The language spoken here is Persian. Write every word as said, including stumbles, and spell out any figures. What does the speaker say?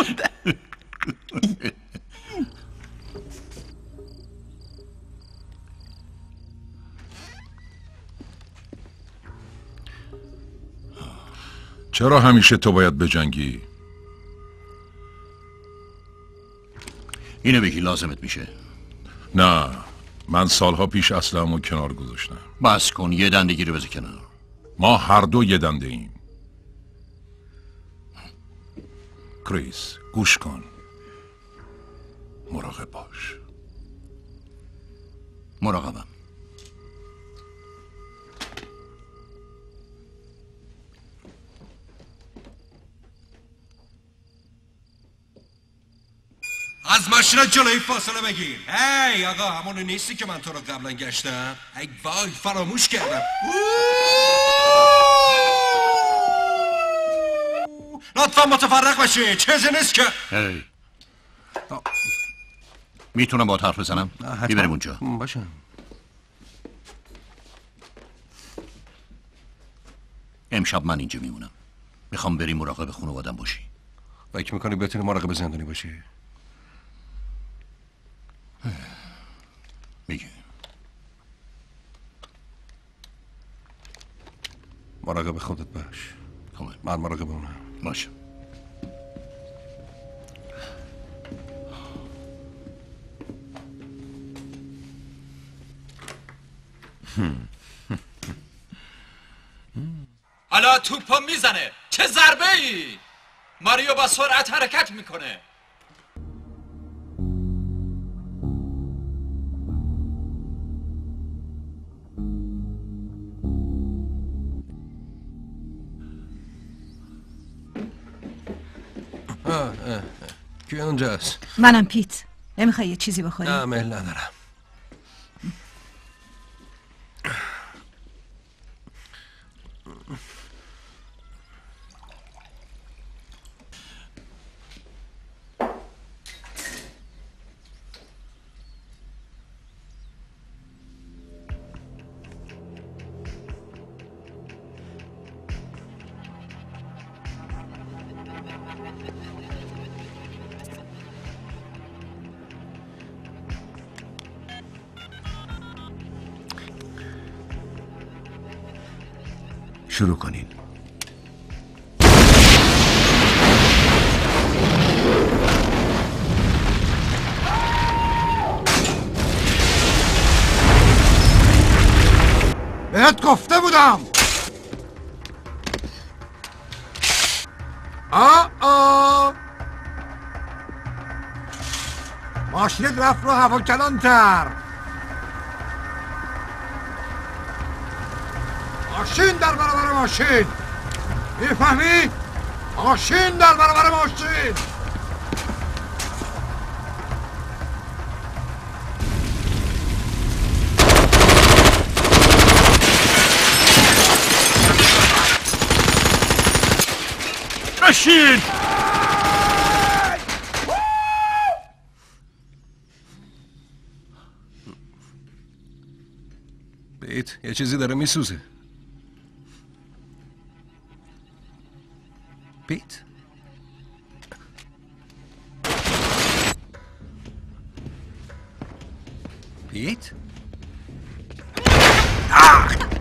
چرا همیشه تو باید بجنگی؟ اینو بگی لازمت میشه. نه، من سالها پیش اسلحه‌مو کنار گذاشتم. بس کن، یه دندگی رو بذار کنار. ما هر دو یه دنده ایم. کریس گوش کن، مراقب باش. مراقبم. از ماشینت جلوی فاصله بگیر. هی آقا، همونو نیستی که من تو رو قبلا گشتم؟ ای وای، فراموش کردم. لطفا متفرق باشی، چیزی نیست که. هی میتونم با حرف بزنم؟ میبریم اونجا. باشه. امشب من اینجا میمونم. میخوام بری مراقب خانوادم باشی. فکر میکنی بتونی مراقب زندانی باشی؟ میگه مراقب خودت باش. من مراقب اونم. باشه. حالا توپو میزنه. چه ضربه ای! ماریو با سرعت حرکت میکنه. کی اونجاست؟ منم پیت. نمیخوای یه چیزی بخوری؟ نه میل ندارم. شروع کنین. بهت گفته بودم. آه آه ماشینت رفت رو هوا کلانتر. ماشین در برابر ماشین. میفهمی؟ ماشین در برابر ماشین. ماشین بیت یه چیزی داره میسوزه. بیت بیت آه!